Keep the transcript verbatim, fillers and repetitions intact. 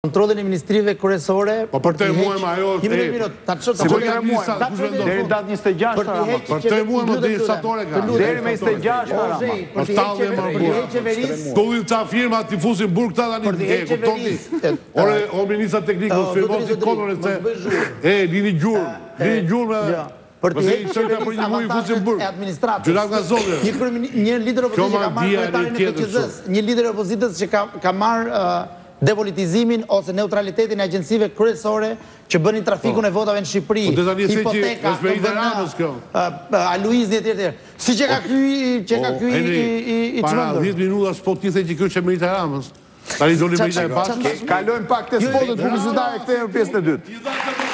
Kontrollin e ministrive kryesore. Po për të muaj më ajo. Një minutë minutë, ta çoj ta çoj muaj. Deri datë njëzet e gjashtë Rama. Për të muaj më deri statore ka. Deri me njëzet e gjashtë Rama. Për të heqë qeverisë. Do vi ta firma ti fusin burg ta tani. E kuptoni? Ore o ministra teknik do firmosi kodrën se e lini gjurmë. Lini gjurmë. Për të heqë qeverisë avantazhet e administratës. Gjyra nga zotja. Një kryeminist, një lider opozitës që ka marrë kryetarin e P Q Z-s, një lider opozitës që ka ka marrë depolitizimin ose neutralitetin e agjensive kryesore që bënin trafikun e votave në Shqipëri, hipoteka, T V N, Aluizni e tjerë. Si që ka ky që ka ky i çmendur. Para dhjetë minuta spot ti the që ky është Merita Ramës. Tani doli Merita e Bashkë. Kalojmë pak te spotet publicitare, kthehemi në pjesën e dytë.